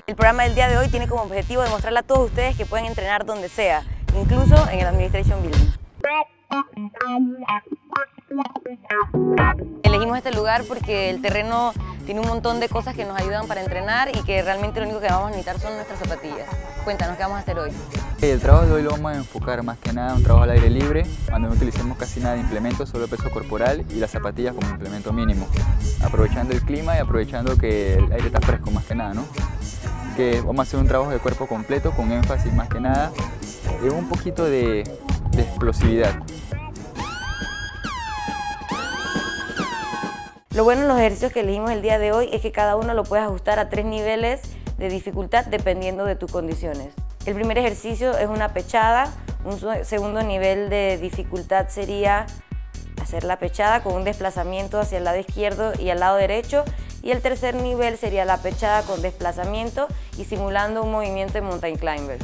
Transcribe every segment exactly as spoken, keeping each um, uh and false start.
El programa del día de hoy tiene como objetivo demostrarle a todos ustedes que pueden entrenar donde sea, incluso en el Administration Building. Elegimos este lugar porque el terreno tiene un montón de cosas que nos ayudan para entrenar y que realmente lo único que vamos a necesitar son nuestras zapatillas. Cuéntanos, ¿qué vamos a hacer hoy? El trabajo de hoy lo vamos a enfocar más que nada en un trabajo al aire libre, donde no utilicemos casi nada de implementos, solo peso corporal y las zapatillas como implemento mínimo, aprovechando el clima y aprovechando que el aire está fresco más que nada, ¿no? Que vamos a hacer un trabajo de cuerpo completo con énfasis más que nada en un poquito de, de explosividad. Lo bueno en los ejercicios que elegimos el día de hoy es que cada uno lo puedes ajustar a tres niveles de dificultad dependiendo de tus condiciones. El primer ejercicio es una pechada, un segundo nivel de dificultad sería hacer la pechada con un desplazamiento hacia el lado izquierdo y al lado derecho, y el tercer nivel sería la pechada con desplazamiento y simulando un movimiento de mountain climber.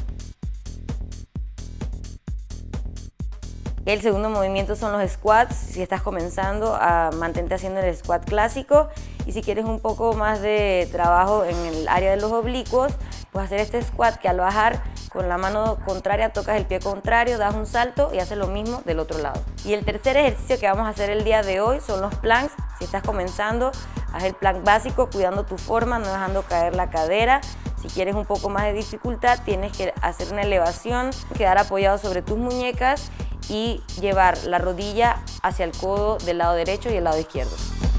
El segundo movimiento son los squats. Si estás comenzando, a mantente haciendo el squat clásico, y si quieres un poco más de trabajo en el área de los oblicuos, puedes hacer este squat que al bajar con la mano contraria tocas el pie contrario, das un salto y haces lo mismo del otro lado. Y el tercer ejercicio que vamos a hacer el día de hoy son los planks. Si estás comenzando, haz el plank básico cuidando tu forma, no dejando caer la cadera. Si quieres un poco más de dificultad, tienes que hacer una elevación, quedar apoyado sobre tus muñecas y llevar la rodilla hacia el codo del lado derecho y el lado izquierdo.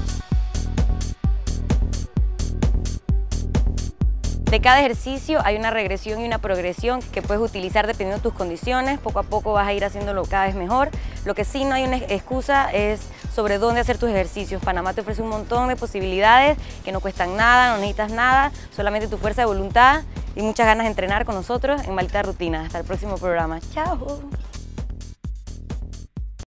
De cada ejercicio hay una regresión y una progresión que puedes utilizar dependiendo de tus condiciones. Poco a poco vas a ir haciéndolo cada vez mejor. Lo que sí no hay una excusa es sobre dónde hacer tus ejercicios. Panamá te ofrece un montón de posibilidades que no cuestan nada, no necesitas nada, solamente tu fuerza de voluntad y muchas ganas de entrenar con nosotros en Maldita Rutina. Hasta el próximo programa. ¡Chao!